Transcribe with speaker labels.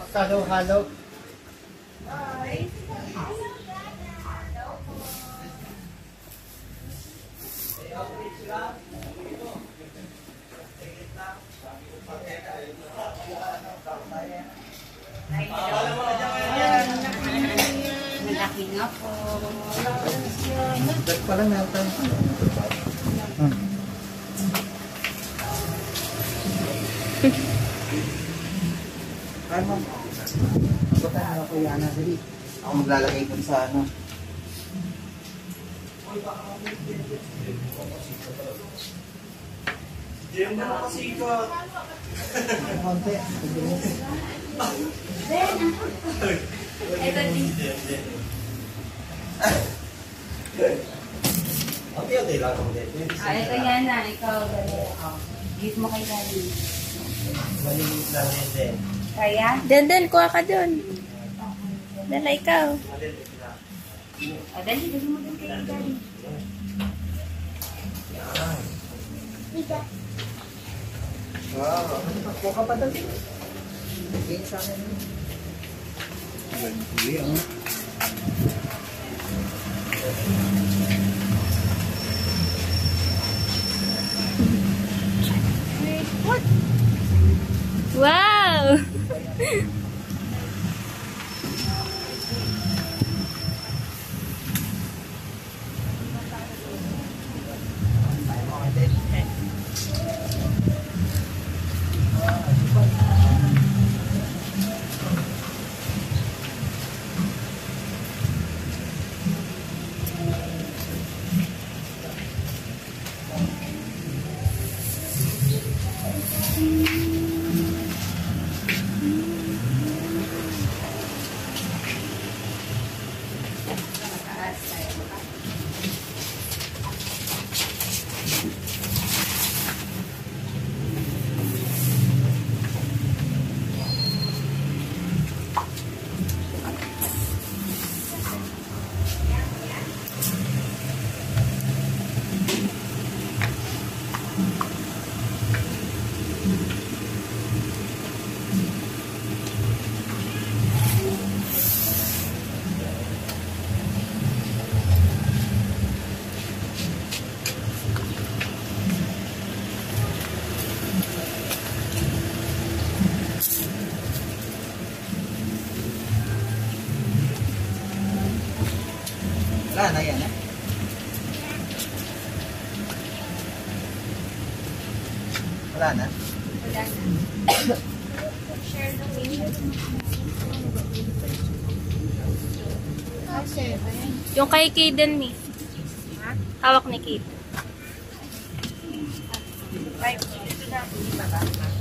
Speaker 1: Halo-halo.
Speaker 2: Malaki nga po.
Speaker 1: Ba't pala natin? Ay, ma'am. Buta na ako yan. Dali. Ako maglalagay dun sa ano.
Speaker 3: Diyan mo na kasi ikaw.
Speaker 1: Konti.
Speaker 2: Ito din.
Speaker 3: Okay lang ako din.
Speaker 2: Ito yan na. Ikaw, dali. Give mo kay Daddy.
Speaker 3: Malinis lang yan din.
Speaker 2: Kaya?
Speaker 4: Dan, kuha ka dun. Dala ikaw.
Speaker 2: Dali, dali mo din kay Daddy.
Speaker 1: Wow. Kuha ka pa dali. Bigay sa akin. Hindi,
Speaker 4: Wow!
Speaker 1: wala na yan, eh. Wala na?
Speaker 2: Wala na. Share the page.
Speaker 4: Yung kay Kaden, mi. Hawak ni Kaden.
Speaker 2: Right. Ito na.